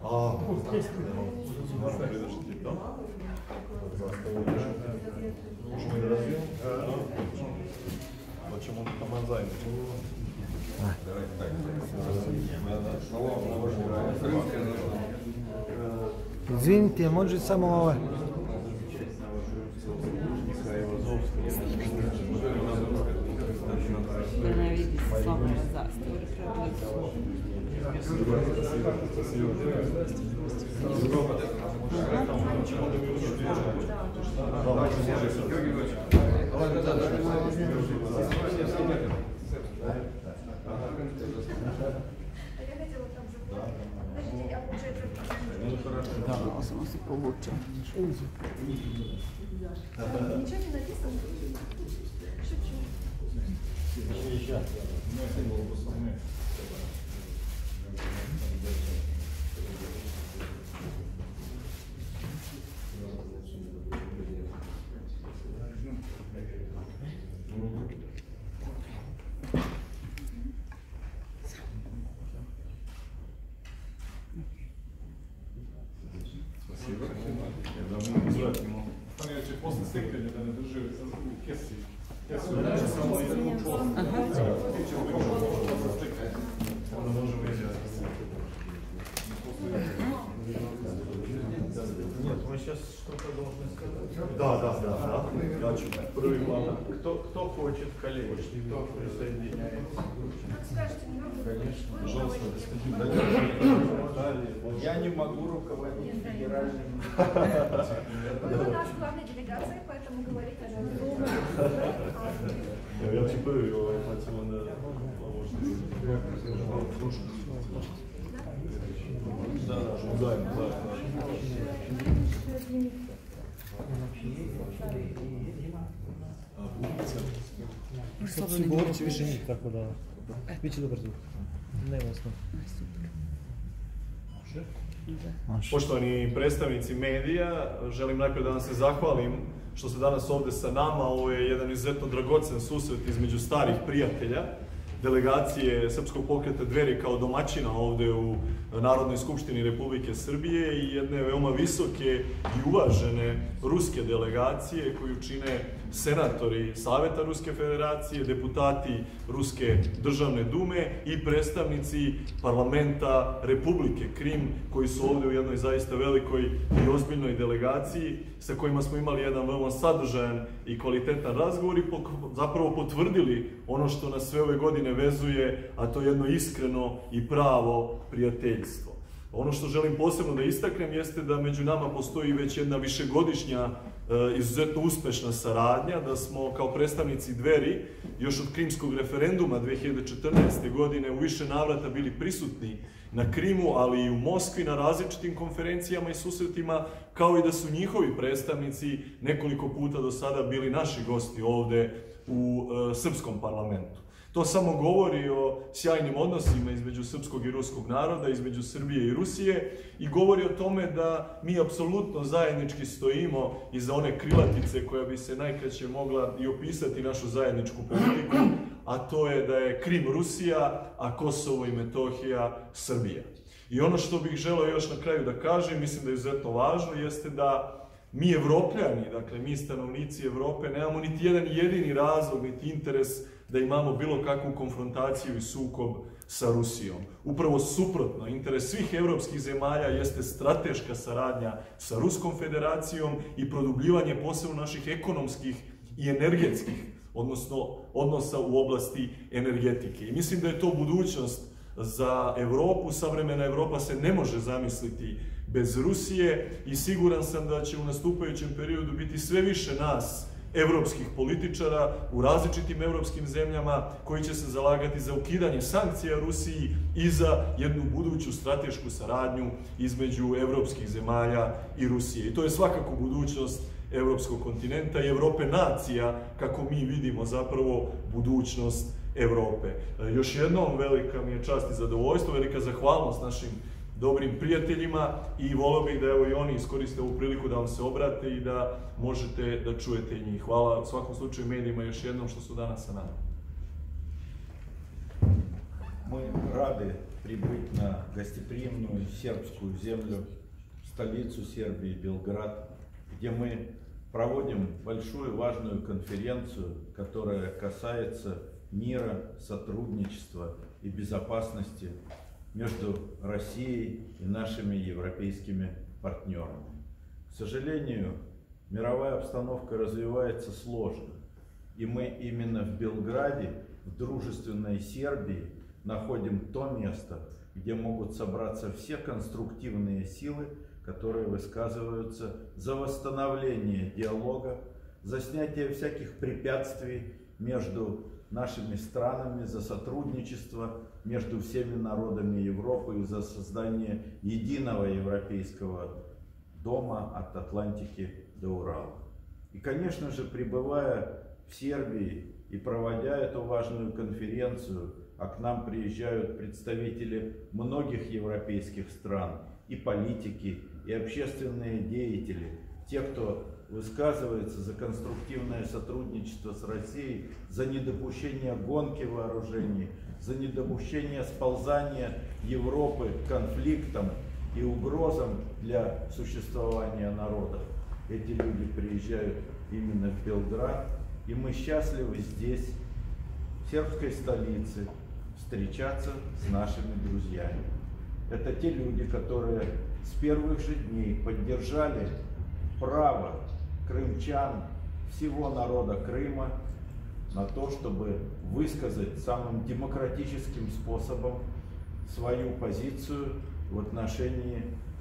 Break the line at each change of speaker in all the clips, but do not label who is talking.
Možemo pridržati to. Možemo i da razvijemo. Pa ćemo taman zajednički.
Izvinite, može samo ovaj.
Da ne vidi se slobodno zastavu.
Da, samo se povuče.
Ничего не написано? Шучу.
Znači, posle stekanja da ne drži u kesi. Onda možemo izjaviti.
Нет, мы сейчас что-то должны сказать.
Да. Я чуть первый план.
Кто хочет, коллеги, кто присоединяется?
Конечно, пожалуйста,
Я не могу руководить федеральным.
Вы у нас главная делегация, поэтому говорите,
Ja ću prvi pa ćemo onda zajedno.
Sad si govorit će više njih, tako da biće dobar zvuk. Nema osnova.
Poštovani predstavnici medija, želim najprije da vam se zahvalim što ste danas ovde sa nama. Ovo je jedan izuzetno dragocen susret između starih prijatelja, delegacije Srpskog pokreta Dveri kao domaćina ovde u Narodnoj skupštini Republike Srbije i jedne veoma visoke i uvažene ruske delegacije koju čine senatori Saveta Ruske federacije, deputati Ruske državne dume i predstavnici parlamenta Republike Krim koji su ovde u jednoj zaista velikoj i ozbiljnoj delegaciji sa kojima smo imali jedan veoma sadržajan i kvalitetan razgovor i zapravo potvrdili ono što nas sve ove godine vezuje, a to je jedno iskreno i pravo prijateljstvo. Ono što želim posebno da istaknem jeste da među nama postoji već jedna višegodišnja izuzetno uspešna saradnja, da smo kao predstavnici Dveri još od krimskog referenduma 2014. godine u više navrata bili prisutni na Krimu, ali i u Moskvi na različitim konferencijama i susretima, kao i da su njihovi predstavnici nekoliko puta do sada bili naši gosti ovde u srpskom parlamentu. To samo govori o sjajnim odnosima između srpskog i ruskog naroda, između Srbije i Rusije i govori o tome da mi apsolutno zajednički stojimo iza one krilatice koja bi se najkraće mogla i opisati našu zajedničku politiku, a to je da je Krim Rusija, a Kosovo i Metohija Srbija. I ono što bih želeo još na kraju da kažem, mislim da je izuzetno važno, jeste da mi Evropljani, dakle mi stanovnici Evrope, nemamo niti jedan jedini razlog, niti interes da imamo bilo kakvu konfrontaciju i sukob sa Rusijom. Upravo suprotno, interes svih evropskih zemalja jeste strateška saradnja sa Ruskom federacijom i produbljivanje posebno naših ekonomskih i energetskih, odnosno odnosa u oblasti energetike. I mislim da je to budućnost za Evropu. Savremena Evropa se ne može zamisliti bez Rusije i siguran sam da će u nastupajućem periodu biti sve više nas, evropskih političara u različitim evropskim zemljama koji će se zalagati za ukidanje sankcija Rusiji i za jednu buduću stratešku saradnju između evropskih zemalja i Rusije. I to je svakako budućnost evropskog kontinenta i Evrope nacija, kako mi vidimo zapravo budućnost Evrope. Još jednom velika mi je čast i zadovoljstvo, velika zahvalnost našim dobrim prijateljima i voleo bih da evo i oni iskoriste ovu priliku da vam se obrate i da možete da čujete njih. Hvala u svakom slučaju medijima još jednom što su danas sa nama.
Мы рады прибыть на гостеприимную сербскую землю, столицу Сербии, Белград, где мы проводим большую важную конференцию, которая касается мира, сотрудничества и безопасности между Россией и нашими европейскими партнерами. К сожалению, мировая обстановка развивается сложно, и мы именно в Белграде, в дружественной Сербии, находим то место, где могут собраться все конструктивные силы, которые высказываются за восстановление диалога, за снятие всяких препятствий между нашими странами, за сотрудничество между всеми народами Европы и за создание единого европейского дома от Атлантики до Урала. И, конечно же, пребывая в Сербии и проводя эту важную конференцию, а к нам приезжают представители многих европейских стран, и политики, и общественные деятели, те, кто высказывается за конструктивное сотрудничество с Россией, за недопущение гонки вооружений, за недопущение сползания Европы к конфликтам и угрозам для существования народа. Эти люди приезжают именно в Белград, и мы счастливы здесь, в сербской столице, встречаться с нашими друзьями. Это те люди, которые с первых же дней поддержали право крымчан, всего народа Крыма, на то, чтобы высказать самым демократическим способом свою позицию в отношении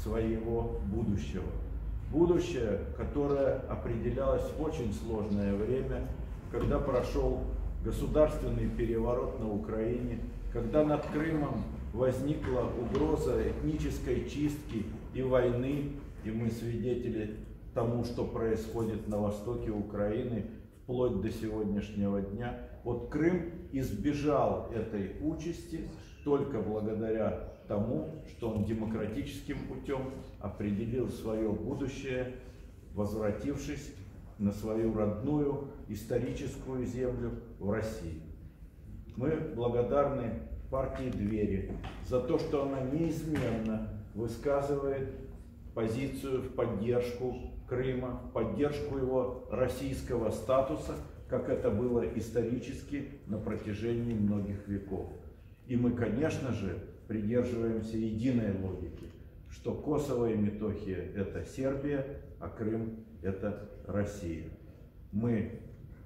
своего будущего. Будущее, которое определялось в очень сложное время, когда прошел государственный переворот на Украине, когда над Крымом возникла угроза этнической чистки и войны, и мы свидетели тому, что происходит на востоке Украины, вплоть до сегодняшнего дня. Вот Крым избежал этой участи только благодаря тому, что он демократическим путем определил свое будущее, возвратившись на свою родную историческую землю в России. Мы благодарны партии «Двери» за то, что она неизменно высказывает позицию в поддержку Крыма, в поддержку его российского статуса, как это было исторически на протяжении многих веков. И мы, конечно же, придерживаемся единой логики, что Косово и Метохия – это Сербия, а Крым – это Россия. Мы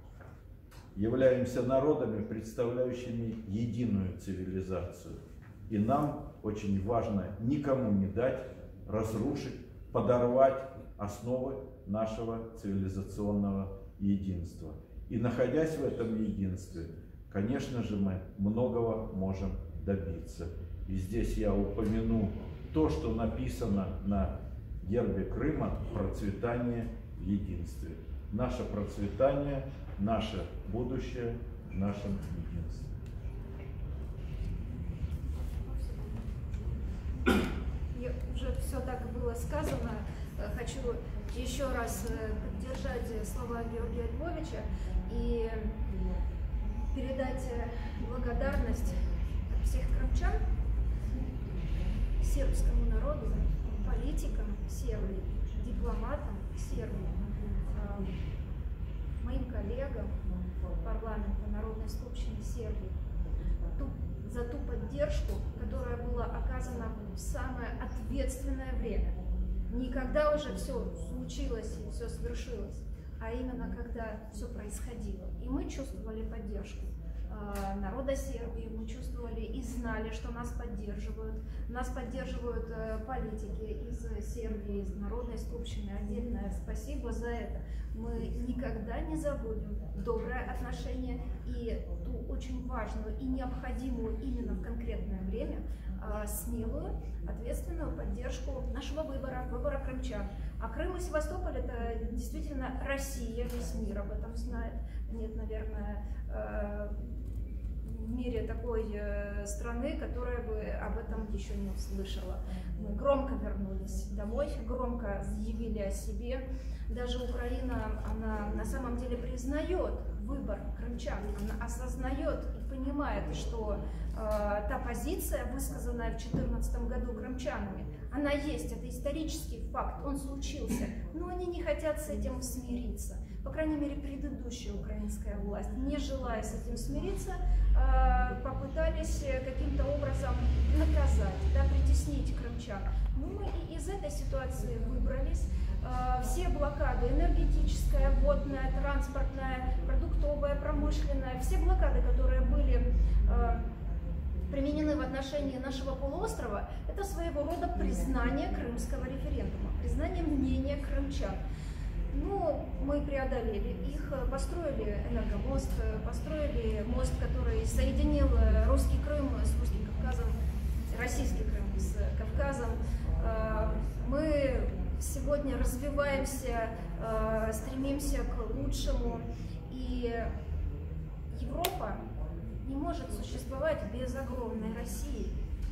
являемся народами, представляющими единую цивилизацию. И нам очень важно никому не дать разрушить, подорвать основы нашего цивилизационного единства. И находясь в этом единстве, конечно же, мы многого можем добиться. И здесь я упомяну то, что написано на гербе Крыма: процветание в единстве. Наше процветание, наше будущее в нашем единстве.
Уже все так было сказано. Хочу еще раз поддержать слова Георгия Львовича и передать благодарность от всех крымчан сербскому народу, политикам Сербии, дипломатам Сербии, моим коллегам парламента Народной Скупщины Сербии за ту поддержку, которая была оказана в самое ответственное время. Не когда уже все случилось и все свершилось, а именно когда все происходило. И мы чувствовали поддержку народа Сербии, мы чувствовали и знали, что нас поддерживают. Нас поддерживают политики из Сербии, из Народной Скупщины. Отдельное спасибо за это. Мы никогда не забудем доброе отношение и ту очень важную и необходимую именно в конкретное время смелую, ответственную поддержку нашего выбора крымчан. А Крым и Севастополь — это действительно Россия, весь мир об этом знает. Нет, наверное, в мире такой страны, которая бы об этом еще не услышала. Мы громко вернулись домой, громко заявили о себе. Даже Украина, она на самом деле признает выбор крымчан, она осознает и понимает, что та позиция, высказанная в 2014 году крымчанами, она есть, это исторический факт, он случился, но они не хотят с этим смириться. По крайней мере, предыдущая украинская власть, не желая с этим смириться, попытались каким-то образом наказать, да, притеснить крымчан. Ну, мы и из этой ситуации выбрались. Все блокады, энергетическая, водная, транспортная, продуктовая, промышленная, все блокады, которые были применены в отношении нашего полуострова, это своего рода признание крымского референдума, признание мнения крымчан. Ну, мы преодолели их, построили энергомост, построили мост, который соединил русский Крым с русским Кавказом, российский Крым с Кавказом. Мы сегодня развиваемся, стремимся к лучшему, и Европа не может существовать без огромной России.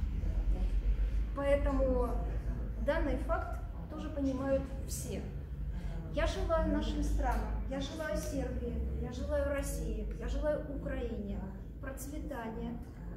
Поэтому данный факт тоже понимают все. Я желаю нашим странам, я желаю Сербии, я желаю России, я желаю Украине процветания.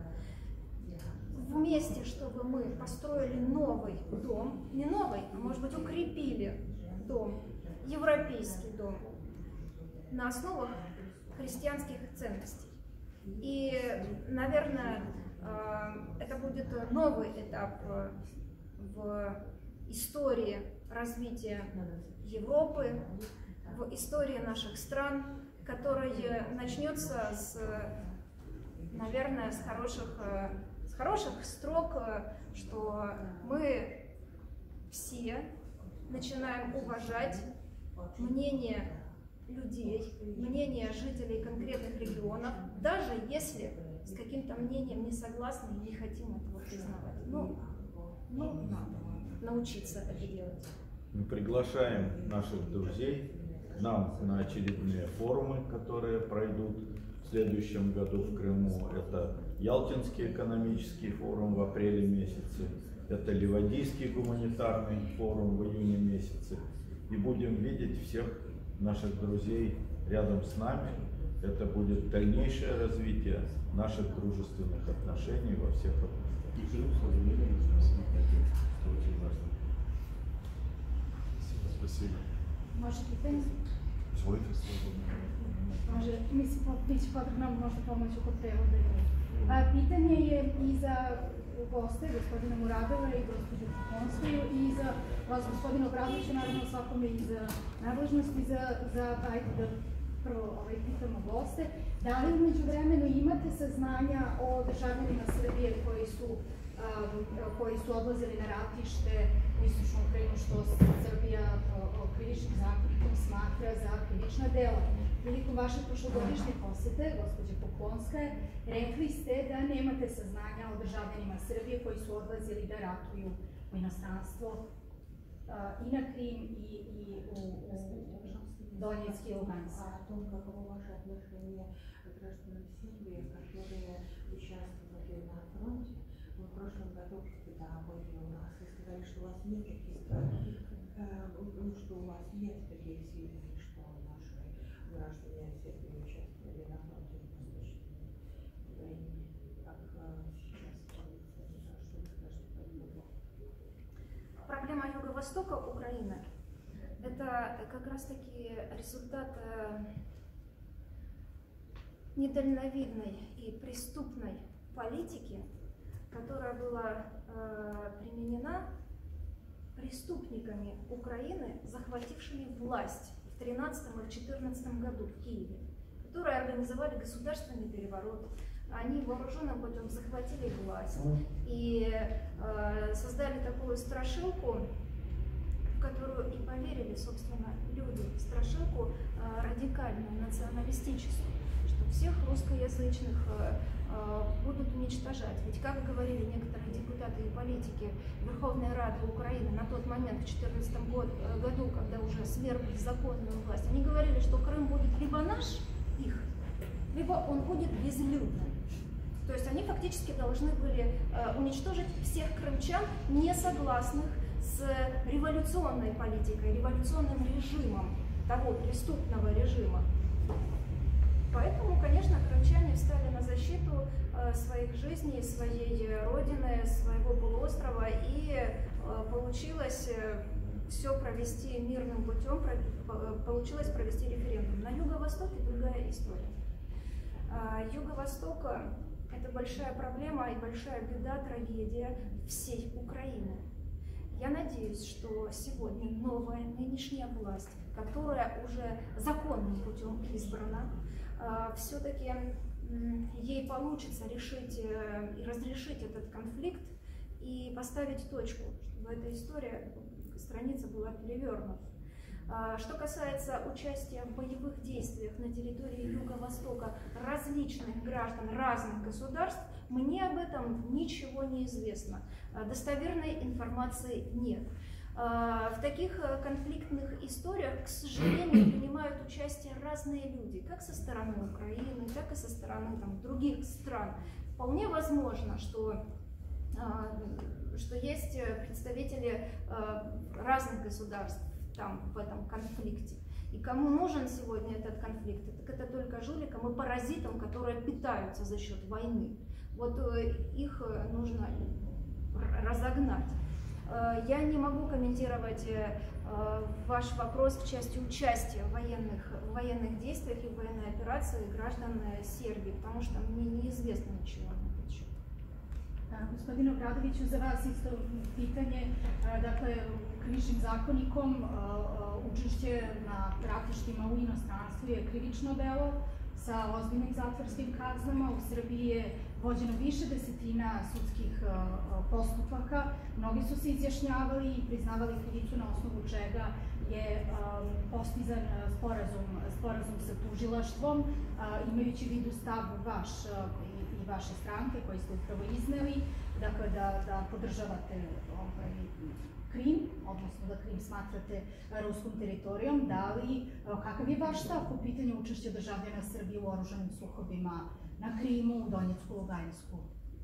Вместе, чтобы мы построили новый дом, не новый, а может быть укрепили дом, европейский дом, на основах христианских ценностей. И, наверное, это будет новый этап в истории развития Европы, в истории наших стран, который начнется наверное, с хороших строк, что мы все начинаем уважать мнение людей, мнение жителей конкретных регионов, даже если с каким-то мнением не согласны и не хотим этого признавать. Ну, надо научиться это делать.
Мы приглашаем наших друзей к нам на очередные форумы, которые пройдут в следующем году в Крыму. Это Ялтинский экономический форум в апреле месяце, это Ливадийский гуманитарный форум в июне месяце. И будем видеть всех наших друзей рядом с нами. Это будет дальнейшее развитие наших дружественных отношений во всех отношениях.
Спасибо.
Може питanje?
Izvolite slobodno.
Može, mislim, bit će potrebno možda pomoć oko prevoda. Pitanje je i za goste, gospodina Muradova i gospođu Poponskoju, i za vas, gospodina Obradovića, naravno svakome iz nadležnosti, ajde da prvo pitamo goste. Da li umeđu vremenu imate saznanja o državljanima Srbije koji su odlazili na ratište u istočnu Ukrajinu, što Srbija krivičnim zakonikom smatra za krivična dela? Prilikom vaše prošlogodišnje posete, gospođa Poponska, rekli ste da nemate saznanja o državljanima Srbije koji su odlazili da ratuju u inostranstvo i na Krim i u Donetsk и Луганск.
О том, каково ваше отношение к гражданам Сербии, которые участвовали на фронте. Вы в прошлом году, когда были у нас, вы сказали, что у вас нет таких, что у вас нет таких сведений, что наши граждане Сербии участвовали на фронте в Восточной Украине. Как сейчас творится, что вы скажете по этому?
Проблема Юго-Востока Украины — это как раз-таки результат недальновидной и преступной политики, которая была применена преступниками Украины, захватившими власть в 2013 и 2014 году в Киеве, которые организовали государственный переворот. Они вооруженным путем захватили власть и создали такую страшилку, в которую и поверили, собственно, люди, страшилку радикальную, националистическую, что всех русскоязычных будут уничтожать. Ведь, как говорили некоторые депутаты и политики Верховной Рады Украины на тот момент, в 2014 году, когда уже свергли законную власть, они говорили, что Крым будет либо наш, их, либо он будет безлюдным. То есть они фактически должны были уничтожить всех крымчан, не согласных с революционной политикой, революционным режимом, того преступного режима. Поэтому, конечно, крымчане встали на защиту своих жизней, своей родины, своего полуострова, и получилось все провести мирным путем, получилось провести референдум. На Юго-Востоке другая история. Юго-Восток – это большая проблема и большая беда, трагедия всей Украины. Я надеюсь, что сегодня новая нынешняя власть, которая уже законным путем избрана, все-таки ей получится решить и разрешить этот конфликт и поставить точку, чтобы эта история, страница была перевернута. Что касается участия в боевых действиях на территории Юго-Востока различных граждан разных государств, мне об этом ничего не известно. Достоверной информации нет. В таких конфликтных историях, к сожалению, принимают участие разные люди, как со стороны Украины, так и со стороны других стран. Вполне возможно, что есть представители разных государств там, в этом конфликте. И кому нужен сегодня этот конфликт, так это только жуликам и паразитам, которые питаются за счет войны. Вот их нужно разогнать. Я не могу комментировать ваш вопрос в части участия в военных действиях и военной операции граждан Сербии, потому что мне неизвестно ничего на этот счет.
Gospodine Obradoviću, za vas isto pitanje, dakle, krivičnim zakonikom učešće na ratištima u inostranstvu je krivično delo sa ozbiljnim zatvorskim kaznama. U Srbiji je vođeno više desetina sudskih postupaka. Mnogi su se izjašnjavali i priznavali krivicu na osnovu čega je postizan sporazum sa tužilaštvom, imajući u vidu stav vaš i vaše stranke koji ste upravo izneli, dakle da podržavate Krim, odnosno da Krim smatrate ruskom teritorijom. Kakav je vaš stav po pitanju učešća državljana Srbije u oružanim sukobima na Krimu, Donjecku, Lugansku?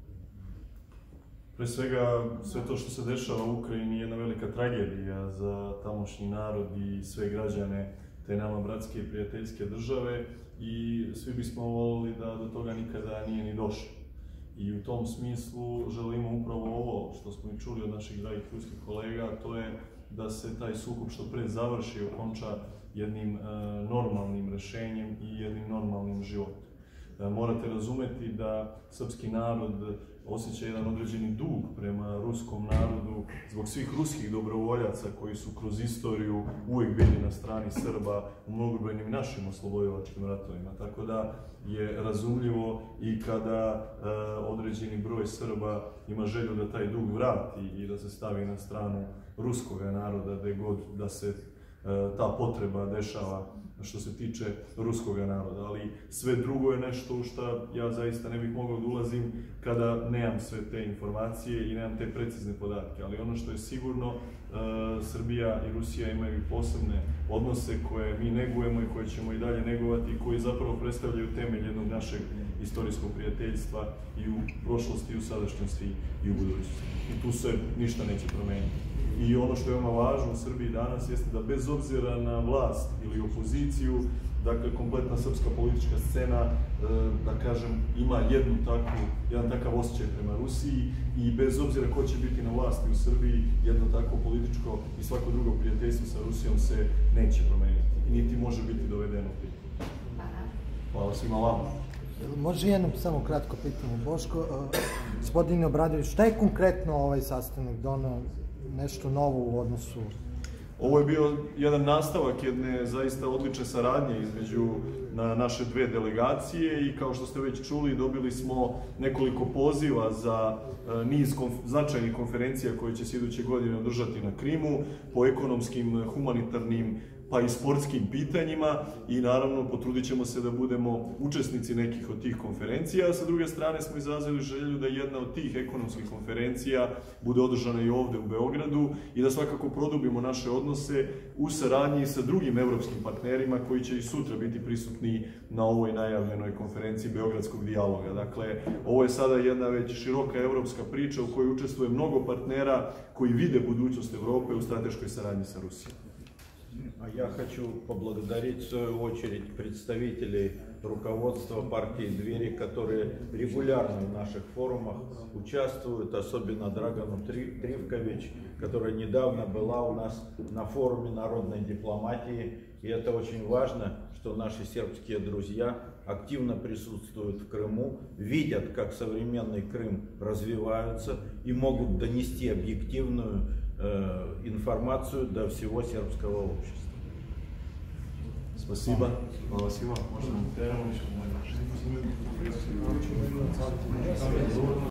Pre svega, sve to što se dešava u Ukrajini je jedna velika tragedija za tamošnji narod i sve građane te nama bratske i prijateljske države, i svi bismo volili da do toga nikada nije ni došlo. I u tom smislu želimo upravo ovo što smo i čuli od naših dragih ruskih kolega, a to je da se taj sukob što pre završi i okonča jednim normalnim rešenjem i jednim normalnim životom. Morate razumeti da srpski narod osjeća jedan određeni dug prema ruskom narodu zbog svih ruskih dobrovoljaca koji su kroz istoriju uvijek bili na strani Srba u mnogobrojnim našim oslobodilačkim ratovima. Tako da je razumljivo i kada određeni broj Srba ima želju da taj dug vrati i da se stavi na stranu ruskog naroda, gde god da se ta potreba dešava što se tiče ruskog naroda, ali sve drugo je nešto u što ja zaista ne bih mogao da ulazim kada nemam sve te informacije i nemam te precizne podatke, ali ono što je sigurno, Srbija i Rusija imaju posebne odnose koje mi negujemo i koje ćemo i dalje negovati i koji zapravo predstavljaju temelj jednog našeg istorijskog prijateljstva i u prošlosti, i u sadašnjosti i u budućnosti. I tu se ništa neće promeniti. I ono što je veoma važno u Srbiji danas jeste da bez obzira na vlast ili opoziciju, dakle kompletna srpska politička scena, da kažem, ima jedan takav osjećaj prema Rusiji i bez obzira ko će biti na vlasti u Srbiji, jedno takvo političko i svako drugo prijateljstvo sa Rusijom se neće promeniti, niti može biti dovedeno u pitanje. Hvala svima vama.
Može jedno samo kratko pitanje, Boško. Gospodine Obradović, šta je konkretno ovaj sastanak doneo nešto novo u odnosu?
Ovo je bio jedan nastavak jedne zaista odlične saradnje između naše dve delegacije i kao što ste već čuli, dobili smo nekoliko poziva za niz značajnih konferencija koje će se iduće godine održati na Krimu po ekonomskim, humanitarnim, pa i sportskim pitanjima i naravno potrudit ćemo se da budemo učesnici nekih od tih konferencija, a sa druge strane smo izrazili želju da jedna od tih ekonomskih konferencija bude održana i ovde u Beogradu i da svakako produbimo naše odnose u saradnji sa drugim evropskim partnerima koji će i sutra biti prisutni na ovoj najavljenoj konferenciji Beogradskog dijaloga. Dakle, ovo je sada jedna već široka evropska priča u kojoj učestvuje mnogo partnera koji vide budućnost Evrope u strateškoj saradnji sa Rusijom.
А я хочу поблагодарить в свою очередь представителей руководства партии «Двери», которые регулярно в наших форумах участвуют, особенно Драгону Тривкович, которая недавно была у нас на форуме народной дипломатии. И это очень важно, что наши сербские друзья активно присутствуют в Крыму, видят, как современный Крым развивается и могут донести объективную информацию до всего сербского общества.
Спасибо. Hvala svima.